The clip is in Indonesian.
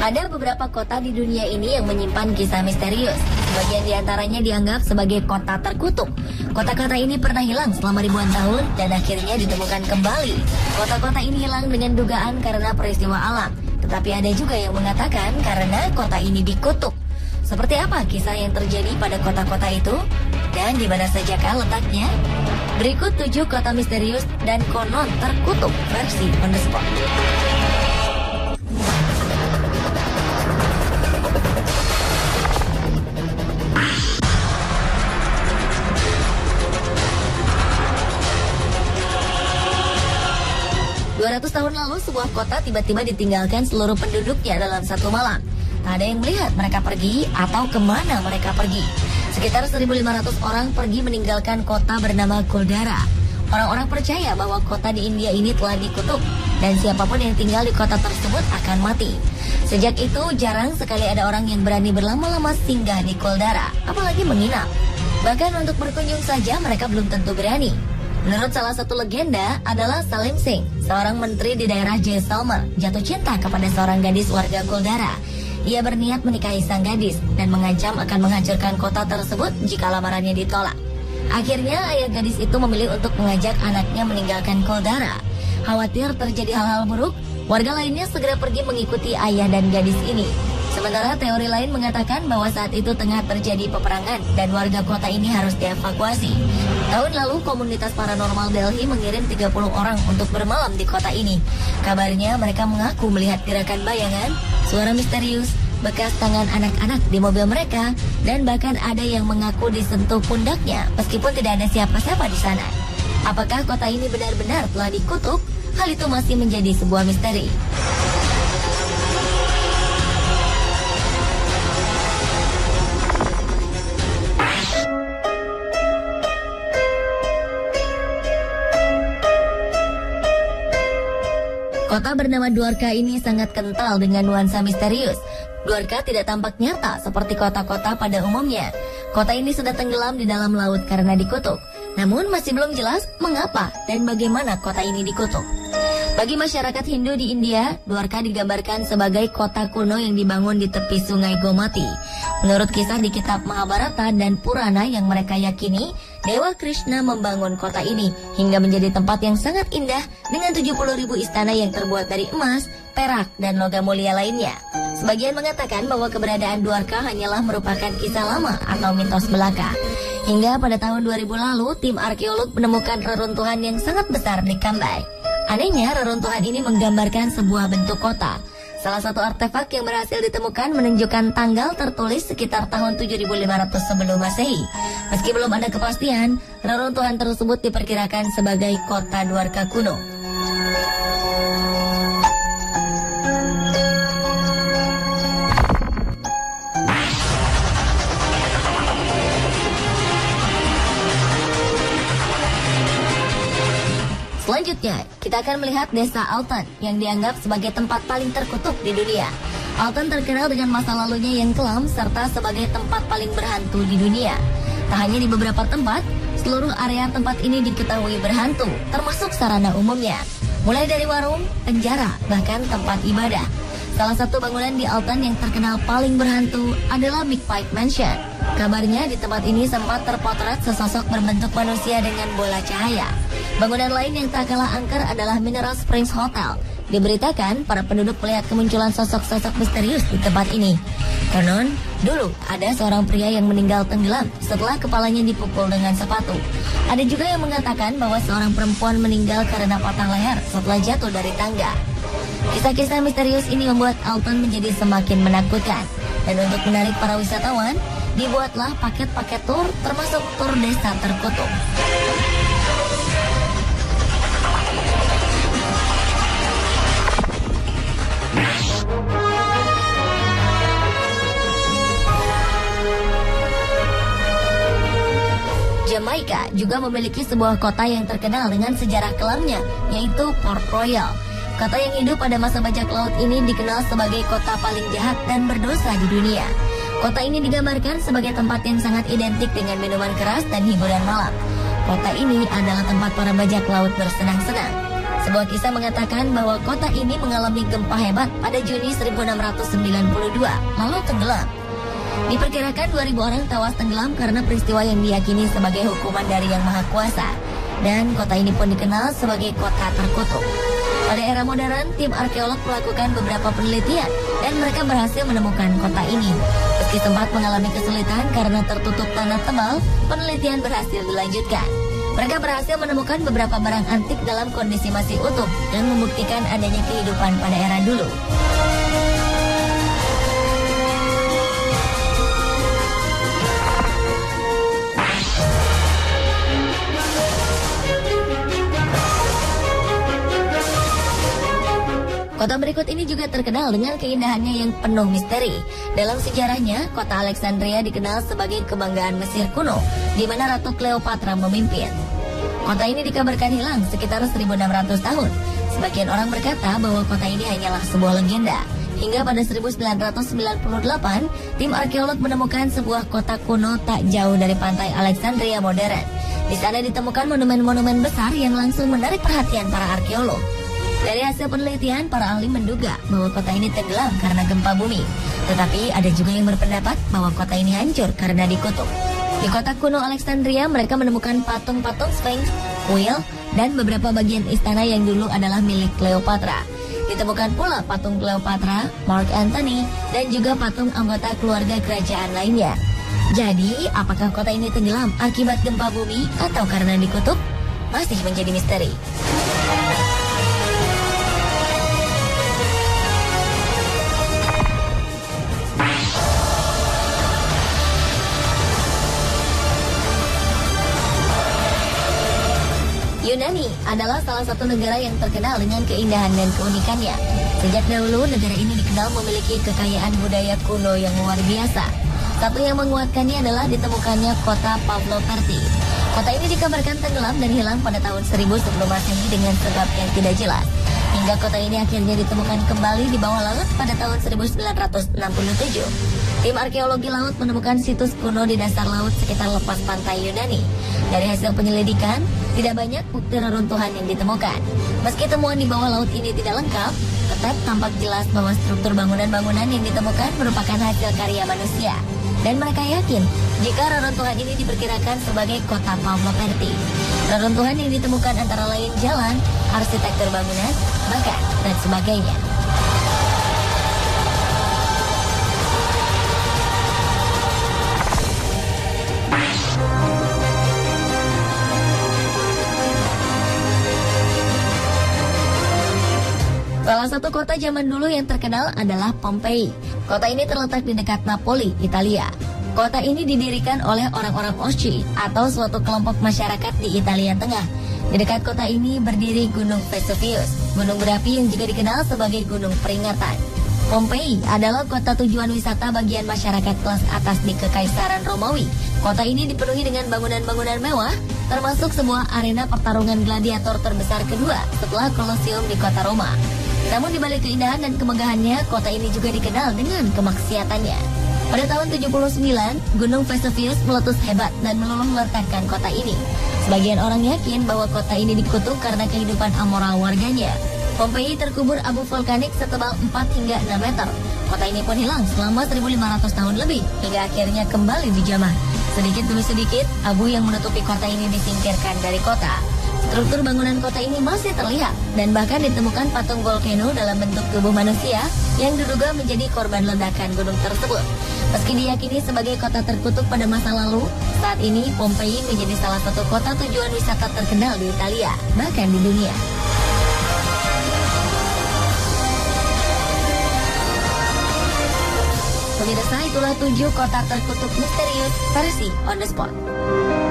Ada beberapa kota di dunia ini yang menyimpan kisah misterius. Sebagian diantaranya dianggap sebagai kota terkutuk. Kota-kota ini pernah hilang selama ribuan tahun dan akhirnya ditemukan kembali. Kota-kota ini hilang dengan dugaan karena peristiwa alam. Tetapi ada juga yang mengatakan karena kota ini dikutuk. Seperti apa kisah yang terjadi pada kota-kota itu? Dan di mana sajakah letaknya? Berikut 7 kota misterius dan konon terkutuk versi On The Spot. 200 tahun lalu, sebuah kota tiba-tiba ditinggalkan seluruh penduduknya dalam satu malam. Tak ada yang melihat mereka pergi atau kemana mereka pergi. Sekitar 1.500 orang pergi meninggalkan kota bernama Kuldara. Orang-orang percaya bahwa kota di India ini telah dikutuk dan siapapun yang tinggal di kota tersebut akan mati. Sejak itu, jarang sekali ada orang yang berani berlama-lama singgah di Kuldara, apalagi menginap. Bahkan untuk berkunjung saja mereka belum tentu berani. Menurut salah satu legenda adalah Salim Singh, seorang menteri di daerah Jaisalmer, jatuh cinta kepada seorang gadis warga Kuldara. Ia berniat menikahi sang gadis dan mengancam akan menghancurkan kota tersebut jika lamarannya ditolak. Akhirnya ayah gadis itu memilih untuk mengajak anaknya meninggalkan Kuldara. Khawatir terjadi hal-hal buruk, warga lainnya segera pergi mengikuti ayah dan gadis ini. Sementara teori lain mengatakan bahwa saat itu tengah terjadi peperangan dan warga kota ini harus dievakuasi. Tahun lalu, komunitas paranormal Delhi mengirim 30 orang untuk bermalam di kota ini. Kabarnya mereka mengaku melihat gerakan bayangan, suara misterius, bekas tangan anak-anak di mobil mereka, dan bahkan ada yang mengaku disentuh pundaknya meskipun tidak ada siapa-siapa di sana. Apakah kota ini benar-benar telah dikutuk? Hal itu masih menjadi sebuah misteri. Kota bernama Dwarka ini sangat kental dengan nuansa misterius. Dwarka tidak tampak nyata seperti kota-kota pada umumnya. Kota ini sudah tenggelam di dalam laut karena dikutuk. Namun masih belum jelas mengapa dan bagaimana kota ini dikutuk. Bagi masyarakat Hindu di India, Dwarka digambarkan sebagai kota kuno yang dibangun di tepi sungai Gomati. Menurut kisah di kitab Mahabharata dan Purana yang mereka yakini, Dewa Krishna membangun kota ini hingga menjadi tempat yang sangat indah dengan 70.000 istana yang terbuat dari emas, perak, dan logam mulia lainnya. Sebagian mengatakan bahwa keberadaan Dwarka hanyalah merupakan kisah lama atau mitos belaka. Hingga pada tahun 2000 lalu, tim arkeolog menemukan reruntuhan yang sangat besar di Kambai. Anehnya, reruntuhan ini menggambarkan sebuah bentuk kota. Salah satu artefak yang berhasil ditemukan menunjukkan tanggal tertulis sekitar tahun 7500 sebelum Masehi. Meski belum ada kepastian, reruntuhan tersebut diperkirakan sebagai kota Dwarka kuno. Selanjutnya, kita akan melihat desa Altan yang dianggap sebagai tempat paling terkutuk di dunia. Altan terkenal dengan masa lalunya yang kelam serta sebagai tempat paling berhantu di dunia. Tak hanya di beberapa tempat, seluruh area tempat ini diketahui berhantu, termasuk sarana umumnya. Mulai dari warung, penjara, bahkan tempat ibadah. Salah satu bangunan di Altan yang terkenal paling berhantu adalah Mikpike Mansion. Kabarnya di tempat ini sempat terpotret sesosok berbentuk manusia dengan bola cahaya. Bangunan lain yang tak kalah angker adalah Mineral Springs Hotel. Diberitakan para penduduk melihat kemunculan sosok-sosok misterius di tempat ini. Konon, dulu ada seorang pria yang meninggal tenggelam setelah kepalanya dipukul dengan sepatu. Ada juga yang mengatakan bahwa seorang perempuan meninggal karena patah leher setelah jatuh dari tangga. Kisah-kisah misterius ini membuat Alton menjadi semakin menakutkan. Dan untuk menarik para wisatawan, dibuatlah paket-paket tur termasuk tur desa terkutuk. Jamaika juga memiliki sebuah kota yang terkenal dengan sejarah kelamnya, yaitu Port Royal. Kota yang hidup pada masa bajak laut ini dikenal sebagai kota paling jahat dan berdosa di dunia. Kota ini digambarkan sebagai tempat yang sangat identik dengan minuman keras dan hiburan malam. Kota ini adalah tempat para bajak laut bersenang-senang. Sebuah kisah mengatakan bahwa kota ini mengalami gempa hebat pada Juni 1692, lalu tenggelam. Diperkirakan 2.000 orang tewas tenggelam karena peristiwa yang diyakini sebagai hukuman dari Yang Maha Kuasa. Dan kota ini pun dikenal sebagai kota terkutuk. Pada era modern, tim arkeolog melakukan beberapa penelitian dan mereka berhasil menemukan kota ini. Meski sempat mengalami kesulitan karena tertutup tanah tebal, penelitian berhasil dilanjutkan. Mereka berhasil menemukan beberapa barang antik dalam kondisi masih utuh dan membuktikan adanya kehidupan pada era dulu. Kota berikut ini juga terkenal dengan keindahannya yang penuh misteri. Dalam sejarahnya, kota Alexandria dikenal sebagai kebanggaan Mesir kuno, di mana Ratu Cleopatra memimpin. Kota ini dikabarkan hilang sekitar 1.600 tahun. Sebagian orang berkata bahwa kota ini hanyalah sebuah legenda. Hingga pada 1998, tim arkeolog menemukan sebuah kota kuno tak jauh dari pantai Alexandria modern. Di sana ditemukan monumen-monumen besar yang langsung menarik perhatian para arkeolog. Dari hasil penelitian, para ahli menduga bahwa kota ini tenggelam karena gempa bumi. Tetapi ada juga yang berpendapat bahwa kota ini hancur karena dikutuk. Di kota kuno Alexandria, mereka menemukan patung-patung Sphinx, kuil, dan beberapa bagian istana yang dulu adalah milik Cleopatra. Ditemukan pula patung Cleopatra, Mark Antony, dan juga patung anggota keluarga kerajaan lainnya. Jadi, apakah kota ini tenggelam akibat gempa bumi atau karena dikutuk? Masih menjadi misteri. Yunani adalah salah satu negara yang terkenal dengan keindahan dan keunikannya. Sejak dahulu, negara ini dikenal memiliki kekayaan budaya kuno yang luar biasa. Satu yang menguatkannya adalah ditemukannya kota Pavloperti. Kota ini dikabarkan tenggelam dan hilang pada tahun 1000 sebelum Masehi dengan sebab yang tidak jelas. Hingga kota ini akhirnya ditemukan kembali di bawah laut pada tahun 1967. Tim arkeologi laut menemukan situs kuno di dasar laut sekitar lepas pantai Yunani. Dari hasil penyelidikan, tidak banyak bukti reruntuhan yang ditemukan. Meski temuan di bawah laut ini tidak lengkap, tetap tampak jelas bahwa struktur bangunan-bangunan yang ditemukan merupakan hasil karya manusia. Dan mereka yakin jika reruntuhan ini diperkirakan sebagai kota Pavloperti. Reruntuhan yang ditemukan antara lain jalan, arsitektur bangunan, bahkan dan sebagainya. Salah satu kota zaman dulu yang terkenal adalah Pompei. Kota ini terletak di dekat Napoli, Italia. Kota ini didirikan oleh orang-orang Osci atau suatu kelompok masyarakat di Italia Tengah. Di dekat kota ini berdiri Gunung Vesuvius, gunung berapi yang juga dikenal sebagai gunung peringatan. Pompei adalah kota tujuan wisata bagian masyarakat kelas atas di Kekaisaran Romawi. Kota ini dipenuhi dengan bangunan-bangunan mewah, termasuk sebuah arena pertarungan gladiator terbesar kedua setelah Kolosium di kota Roma. Namun di balik keindahan dan kemegahannya, kota ini juga dikenal dengan kemaksiatannya. Pada tahun 79, Gunung Vesuvius meletus hebat dan meluluh lantakkan kota ini. Sebagian orang yakin bahwa kota ini dikutuk karena kehidupan amoral warganya. Pompei terkubur abu vulkanik setebal 4 hingga 6 meter. Kota ini pun hilang selama 1.500 tahun lebih, hingga akhirnya kembali dijamah. Sedikit demi sedikit, abu yang menutupi kota ini disingkirkan dari kota. Struktur bangunan kota ini masih terlihat dan bahkan ditemukan patung volcano dalam bentuk tubuh manusia yang diduga menjadi korban ledakan gunung tersebut. Meski diyakini sebagai kota terkutuk pada masa lalu, saat ini Pompei menjadi salah satu kota tujuan wisata terkenal di Italia, bahkan di dunia. Pemirsa, itulah 7 kota terkutuk misterius versi On The Spot.